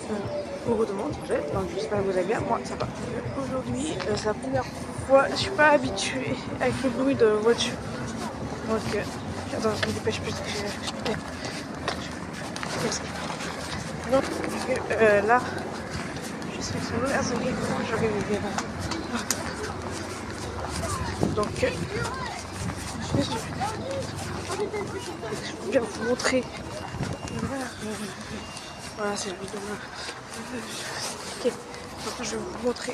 Beaucoup de monde, donc j'espère que vous allez bien. Moi ça va. Aujourd'hui, c'est la première fois, je suis pas habituée avec le bruit de voiture. Donc, attends, je me dépêche plus que j'ai. Donc, là, je suis sur le RZG, je vais vivre. Donc, je vais vous montrer. Voilà, c'est la vidéo. Ok, donc je vais vous montrer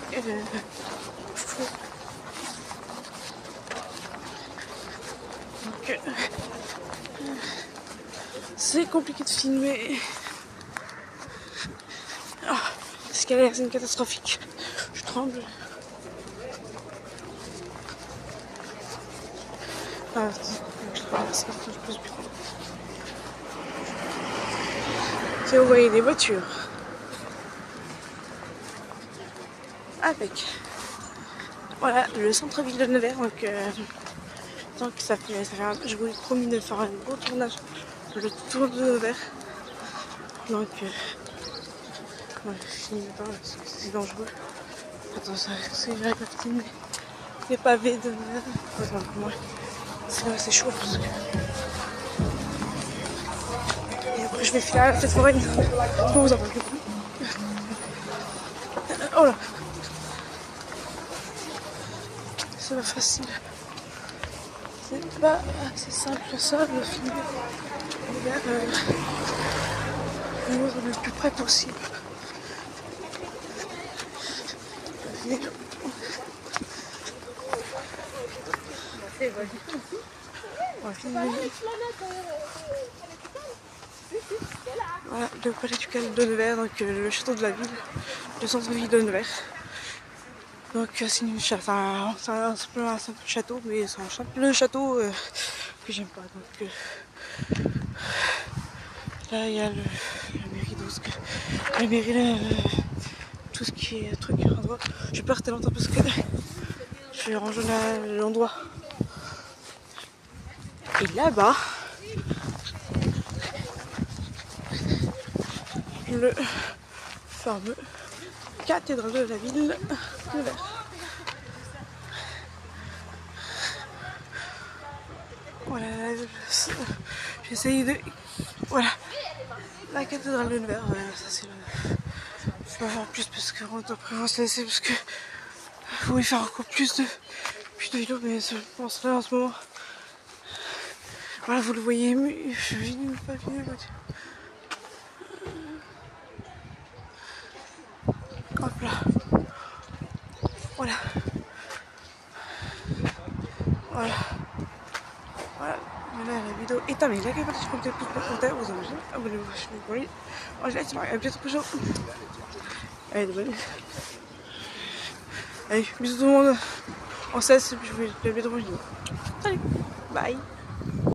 donc, c'est compliqué de filmer. Ah, ce qu'elle a l'air, c'est une catastrophique. Je tremble. Ah, c'est parti, je pose plus. Si vous voyez des voitures avec voilà le centre-ville de Nevers, donc ça fait je vous ai promis de faire un gros tournage sur le tour de Nevers, donc ouais, c'est dangereux. Attends, j'arrive pas à filmer les pavés de Nevers. Attends, moi c'est chaud parce que... Et après je vais filer à la fête foraine pour vous en parler. Oh là, c'est pas facile. C'est pas assez simple ça de filmer le plus près possible. On va filmer. Voilà, le palais ducal de Nevers, donc le château de la ville, le centre-ville de Nevers. Donc c'est une un simple château, mais c'est un simple château que j'aime pas. Donc là il y a la mairie d'Osc, la mairie tout ce qui est truc endroit. Je vais pas rester longtemps parce que je vais ranger l'endroit. Et là-bas, le fameux cathédrale de la ville de Nevers. Voilà, j'ai essayé de... Voilà, la cathédrale de Nevers, ça c'est le... Je vais faire plus parce que après on va se laisser parce que je voulais faire encore plus de vidéos, mais je pense là en ce moment. Voilà, vous le voyez, mais je ne pas filmer. Hop là. Voilà. Voilà. Voilà. Voilà, la vidéo est terminée. Likez, partagez, commentez, plus de commentaires, vous abonnez. Abonnez-vous, je vous prie. Moi, je laisse, à bientôt pour le show. Allez, bonne nuit. Allez, bisous tout le monde. On cesse, et puis je vous dis à bientôt pour le vidéo. Salut. Bye.